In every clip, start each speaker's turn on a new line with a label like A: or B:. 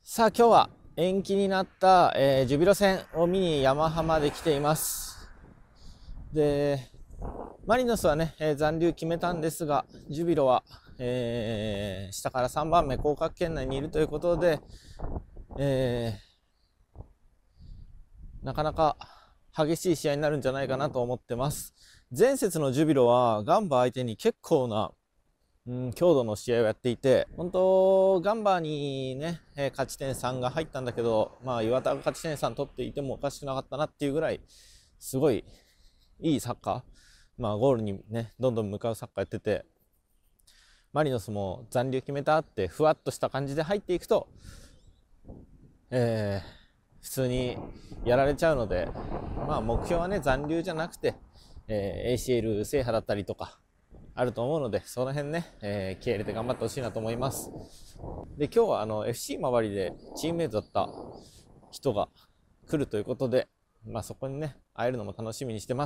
A: さあ今日は延期になった、ジュビロ戦を見に山浜で来ています。で、マリノスはね、残留決めたんですが、ジュビロは、下から3番目降格圏内にいるということで、なかなか激しい試合になるんじゃないかなと思ってます。前節のジュビロはガンバ相手に結構な強度の試合をやっていて、本当ガンバにね、勝ち点3が入ったんだけど、岩田が勝ち点3取っていてもおかしくなかったなっていうぐらいすごいいいサッカー、ゴールにねどんどん向かうサッカーやってて、マリノスも残留決めたってふわっとした感じで入っていくと、普通にやられちゃうので、目標はね残留じゃなくて、ACL 制覇だったりとかあると思うので、その辺ね、気合入れて頑張ってほしいなと思います。で、今日はFC 周りでチームメイトだった人が来るということで、そこにね会えるのも楽しみにしてます。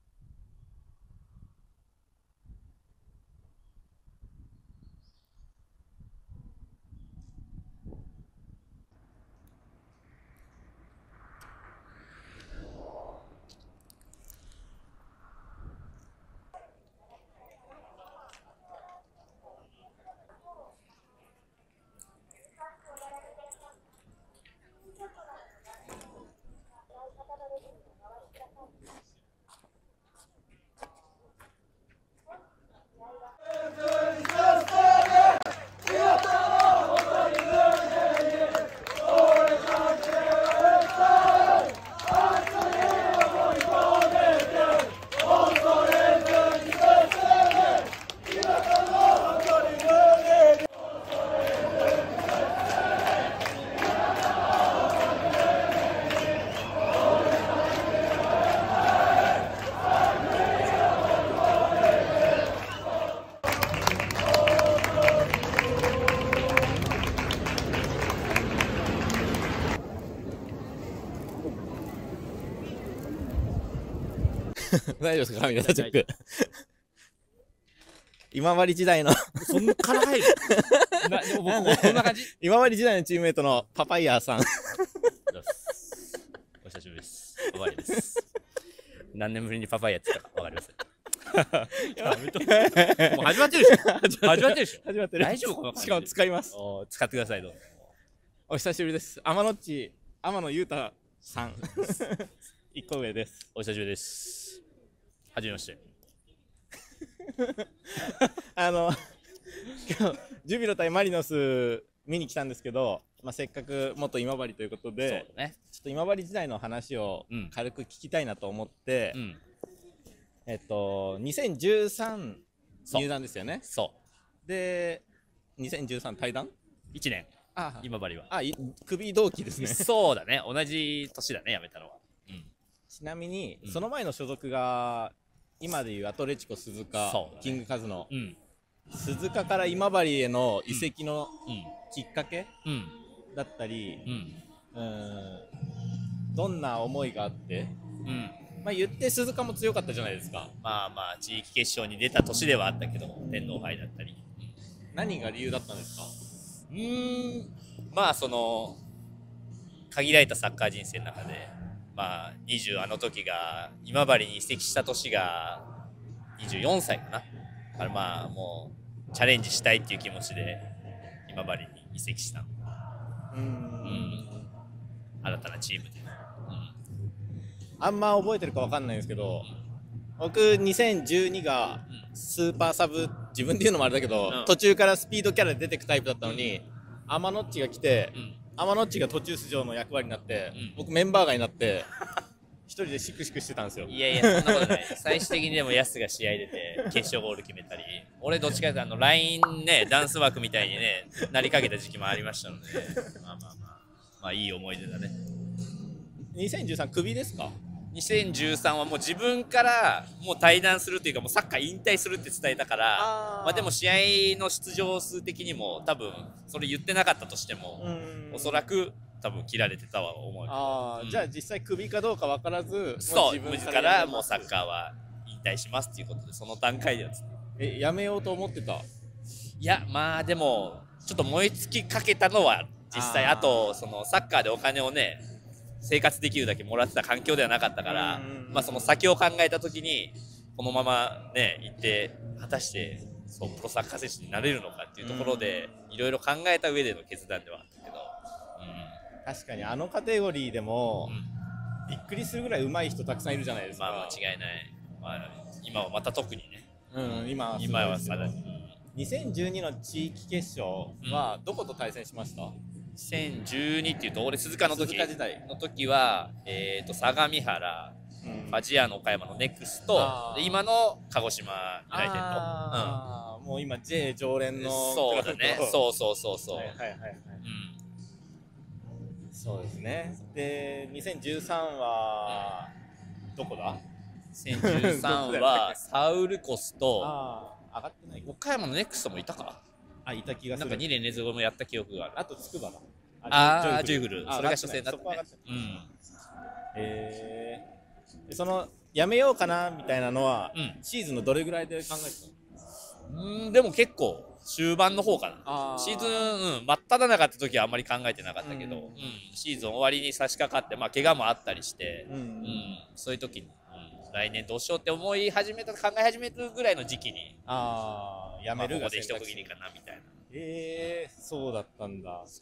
A: 大丈夫ですか、神田チェック。今治時代の
B: そんから入るでも僕こんな感じ。
A: 今治時代のチームメイトのパパイヤーさん。
B: お久しぶりです。パパイヤです。何年ぶりにパパイヤって言ったかわかりません。もう始まってるでしょ。始まってるでしょ。
A: 始まってる。
B: 大丈夫かな。
A: しかも使います。
B: 使ってください。どうぞ。
A: お久しぶりです。天野裕太さん。一個上です。
B: お久しぶりです。はじめまして。
A: 今日ジュビロ対マリノス見に来たんですけど、せっかく元今治ということで、
B: そうね、
A: ちょっと今治時代の話を軽く聞きたいなと思って、2013入団ですよね。
B: そう
A: で2013退団
B: 1年。今治は
A: 首同期ですね。
B: そうだね、同じ年だね、辞めたのは。
A: ちなみにその前の所属が今でいうアトレチコ鈴鹿、キングカズの、鈴鹿から今治への移籍のきっかけだったり、どんな思いがあって、言って鈴鹿も強かったじゃないですか。
B: 地域決勝に出た年ではあったけど、天皇杯だったり。
A: 何が理由だったんですか？
B: その限られたサッカー人生の中で、20あの時が今治に移籍した年が24歳かな。だからもうチャレンジしたいっていう気持ちで今治に移籍した。新たなチームで、
A: あんま覚えてるかわかんないんですけど、僕2012がスーパーサブ、自分で言うのもあれだけど、途中からスピードキャラで出てくタイプだったのに、天野っちが来て、天野っちが途中出場の役割になって、僕メンバー外になって一人でシクシクしてたんですよ。
B: いやいや、そんなことない。最終的にでもヤスが試合出て決勝ゴール決めたり、俺どっちかというとラインね、ダンス枠みたいにねなりかけた時期もありましたので、いい思い出だね。
A: 2013クビですか
B: ？2013はもう自分からもう退団するというか、もうサッカー引退するって伝えたから、でも試合の出場数的にも多分それ言ってなかったとしても、おそらく多分切られてたは思う。
A: じゃあ実際クビかどうか分からず、
B: そう、自分からもうサッカーは引退しますっていうことで、その段階では
A: やめようと思ってた？
B: いや、でもちょっと燃え尽きかけたのは実際あとそのサッカーでお金をね生活できるだけもらってた環境ではなかったから、まあその先を考えた時にこのままね行って果たしてそうプロサッカー選手になれるのかっていうところでいろいろ考えた上での決断ではあったけど、
A: 確かにあのカテゴリーでも、びっくりするぐらい上手い人たくさんいるじゃないですか。
B: まあ間違いない、まあ、今はまた特にね、
A: 今は
B: まだ、
A: 2012の地域決勝はどこと対戦しました？
B: 2012っていうと俺鈴鹿の時
A: 時代
B: の時は、相模原、ファジアーノ岡山のネクストで今の鹿児島ユナイテッド、
A: もう今 J 常連の
B: そうだね、そう、
A: はい、そうですね。で2013はどこだ
B: ？2013はサウルコスと
A: 上がってない
B: 岡山のネクストもいたか、
A: いた気がする。
B: なんか2年連続もやった記憶がある。
A: あと筑波だ。
B: ジョイフル、それが初戦だったね。
A: そのやめようかなみたいなのは、シーズンのどれぐらいで考えて
B: た？でも結構終盤の方かな。シーズン、真っ只中って時はあんまり考えてなかったけど、シーズン終わりに差し掛かって、まあ怪我もあったりして、そういう時に、来年どうしようって考え始めるぐらいの時期に、
A: やめるが
B: ここで一区切りかなみたいな。
A: そうだったんだ。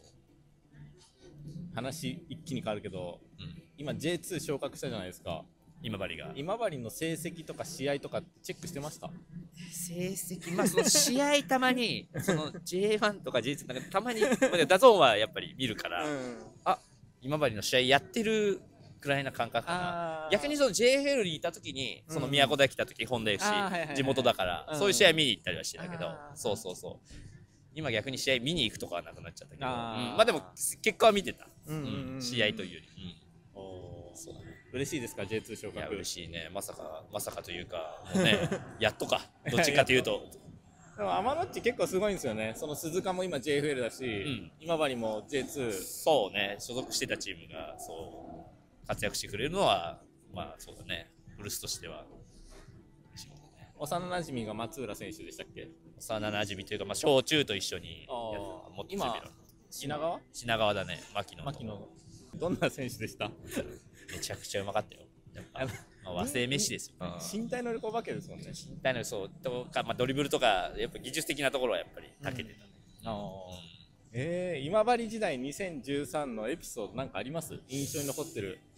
A: 話一気に変わるけど、今 J2 昇格したじゃないですか。今治の成績とか試合とかチェックしてました？
B: 成績、まあその試合たまにその J1 とか J2 なんかたまにダゾーンはやっぱり見るから、今治の試合やってるくらいな感覚かな。逆にその JFL にいた時にその宮古田来た時本田 FC 地元だからそういう試合見に行ったりはしてたけど、そう今逆に試合見に行くとかはなくなっちゃったけど、まあでも結果は見てた、試合というより。そうだね。
A: 嬉しいですか J2 昇格？いや
B: 嬉しいね。まさかというかもうねやっとかどっちかというと
A: でも天野っち結構すごいんですよね。その鈴鹿も今 JFL だし、今治も J2。
B: そうね、所属してたチームがそう活躍してくれるのはまあそうだね、古巣としては嬉しいことね。
A: 幼馴染が松浦選手でしたっけ？
B: 幼馴染というか、まあ、小中と一緒に
A: 持って今品
B: 川だね。牧野
A: どんな選手でした？
B: めちゃくちゃうまかったよ。やっぱ和製飯ですよ。
A: 身体能力お化けですもんね。
B: 身体能力そうとか、まあ、ドリブルとかやっぱ技術的なところはやっぱり長けてたね。
A: 今治時代2013のエピソードなんかあります？印象に残ってる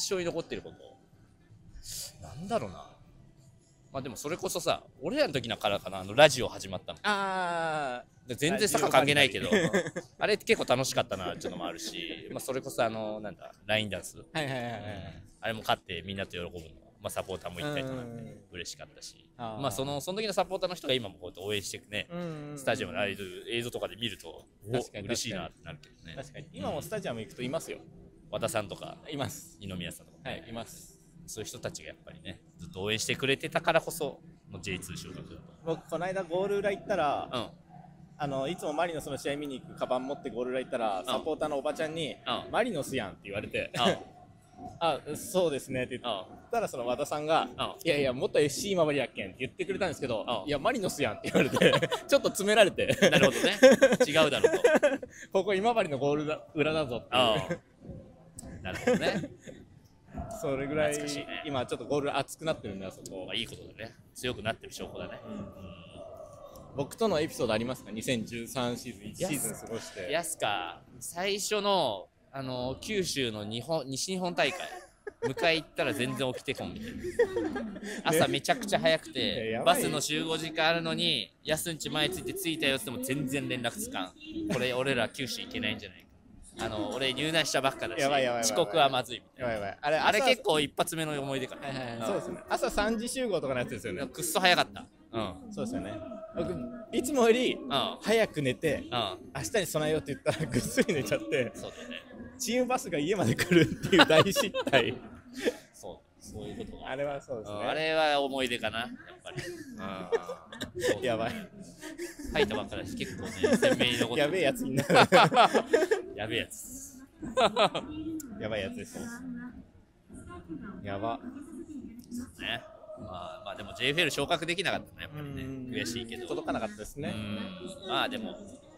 B: ことなんだろうな。まあでもそれこそさ、俺らの時からかな、ラジオ始まったの。全然サッカー関係ないけどあれ結構楽しかったなっていうのもあるし、まあそれこそなんだラインダンス、あれも勝ってみんなと喜ぶの、まあ、サポーターも一体となって嬉しかったし、まあその時のサポーターの人が今もこうやって応援してね、スタジアムの映像とかで見ると嬉しいなってなるけどね。
A: 確かに今もスタジアム行くといますよ。
B: 和田さんとか
A: います。
B: 二宮さんとか、
A: います。
B: そういう人たちがやっぱりねずっと応援してくれてたからこその J2 昇格だと。
A: 僕この間ゴール裏行ったら、いつもマリノスの試合見に行くカバン持ってゴール裏行ったら、サポーターのおばちゃんに「マリノスやん」って言われてそうですねって言ったら、その和田さんが「いやいやもっと FC 今治やっけん」って言ってくれたんですけど「いやマリノスやん」って言われてちょっと詰められて
B: なるほどね、違うだろうと
A: ここ今治のゴール裏だぞっていう
B: なるほどね
A: それぐらい今ちょっとゴール熱くなってるんだ。そこ
B: いいことだね、強くなってる証拠だね。
A: 僕とのエピソードありますか？ 2013シーズン1シーズン過ごして。
B: 最初の九州の西日本大会迎え行ったら全然起きてこんみたいな朝めちゃくちゃ早くてバスの集合時間あるのに安んち前ついて着いたよっても全然連絡つかん。これ俺ら九州行けないんじゃないか、俺入内したばっかだし遅刻はまずいみたいな。あれ結構一発目の思い出かな。
A: そうですね、朝3時集合とかのやつですよね。
B: くっそ早かった。
A: そうですよね。僕いつもより早く寝て明日に備えようって言ったらぐっすり寝ちゃって、
B: そうだね、
A: チームバスが家まで来るっていう大失態
B: そういうことが
A: あれはそうですね。
B: あれは思い出かな、やっぱり。
A: やばい、
B: 入ったばっかだし結構ね鮮明に残ってる。
A: やべえやつになる
B: やべえやつ
A: やばいやつです。やば
B: ね。まあでも JFL 昇格できなかったね、やっぱりね。悔しいけど
A: 届かなかったですね。
B: まあでも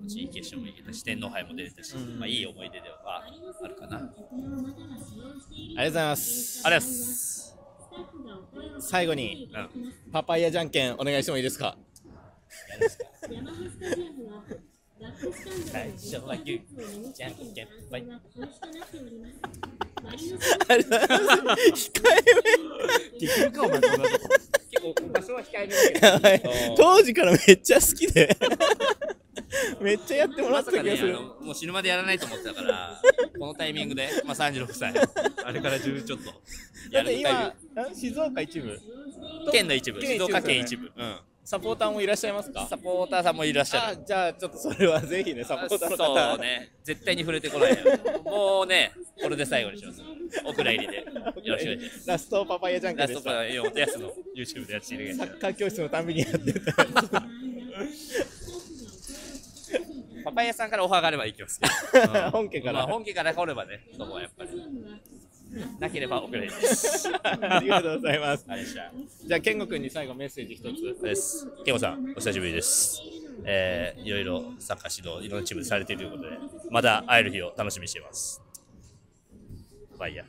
B: 地域決勝も行けたし、天皇杯も出れたし、まあ、いい思い出ではあるかな。
A: ありがとうございます。
B: ありがとうございます。
A: 最後に、パパイヤじゃんけんお願いしてもいいですか。
B: やるんですか。最初はグー、じゃんけんぽい。
A: ありがとうございます。控え
B: できるかお前こんなとこ。結構場所は控えめだ
A: め。
B: けど。
A: 当時からめっちゃ好きで。めっちゃやってもらった気がする。
B: もう死ぬまでやらないと思ってたから、このタイミングで、まあ36歳、あれから10ちょっとやる
A: 今、静岡一部、
B: 県の一部、静岡県一部、
A: サポーターもいらっしゃいますか？
B: サポーターさんもいらっしゃる。
A: じゃあちょっとそれはぜひね、サポーターの方。
B: そうね、絶対に触れてこないよ。もうね、これで最後にします。お蔵入りで。よろしくお願いします。
A: ラストパパイヤじゃんけんでした。
B: ラストパパイヤ、やつの YouTube でやっている。
A: サッカー教室のためにやってた。
B: パパイヤさんからオファーがあれば行きますけど。
A: 本家から。
B: まあ本家から来ればね、そこはやっぱり。なければお蔵入りです。
A: ありがとうございます。
B: じ
A: ゃあ健吾君に最後メッセージ一つ
B: です。健吾さん、お久しぶりです。いろいろサッカー指導、いろんなチームでされているということで、また会える日を楽しみにしています。バイヤー。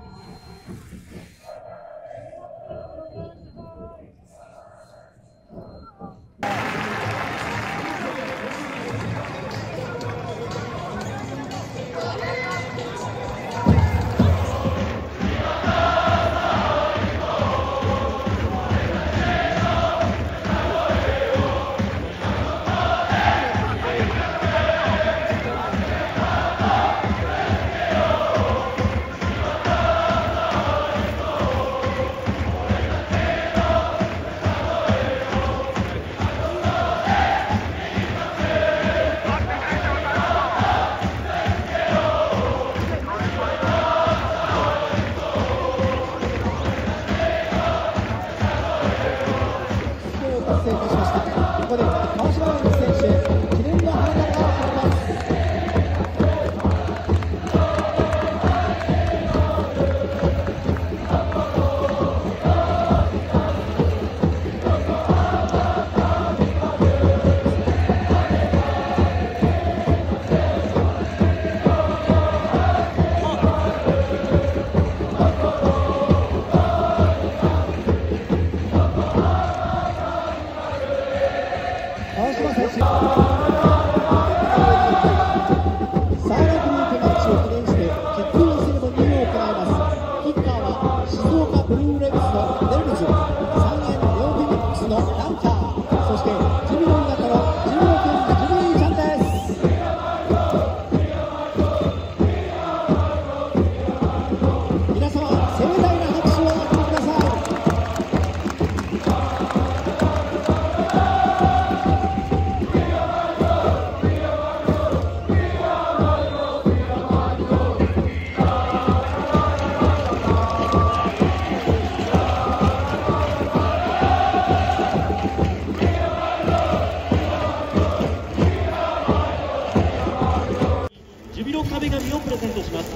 C: 壁紙をプレゼントします。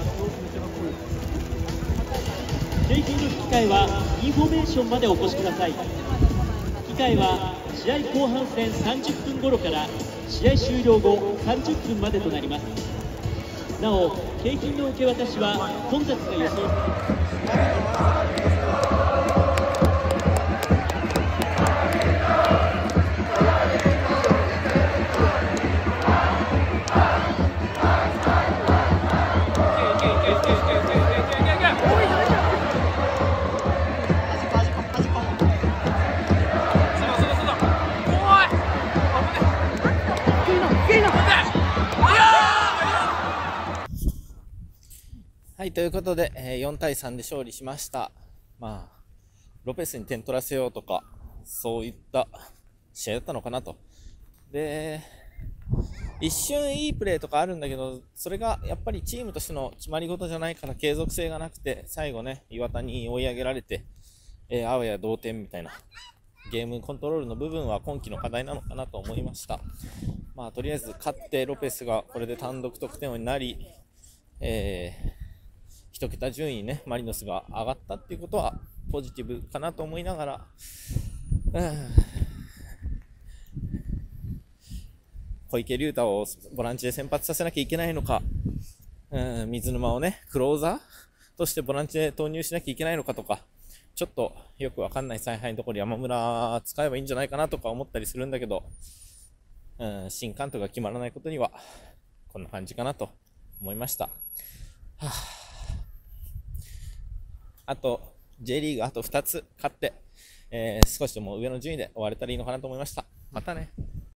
C: 景品の引換はインフォメーションまでお越しください。機械は試合後半戦30分頃から試合終了後30分までとなります。なお、景品の受け渡しは混雑が予想。
A: はい、ということで、4対3で勝利しました。まあ、ロペスに点取らせようとか、そういった試合だったのかなと。で、一瞬いいプレーとかあるんだけど、それがやっぱりチームとしての決まり事じゃないから継続性がなくて、最後ね、岩田に追い上げられて、あわや同点みたいな、ゲームコントロールの部分は今季の課題なのかなと思いました。まあ、とりあえず勝ってロペスがこれで単独得点王になり、一桁順位ね、マリノスが上がったっていうことはポジティブかなと思いながら、 小池龍太をボランチで先発させなきゃいけないのか、水沼をね、クローザーとしてボランチで投入しなきゃいけないのかとか、ちょっとよくわかんない采配のところ山村使えばいいんじゃないかなとか思ったりするんだけど、新監督が決まらないことには、こんな感じかなと思いました。あと、J リーグあと2つ勝って、少しでも上の順位で終われたらいいのかなと思いました。またね。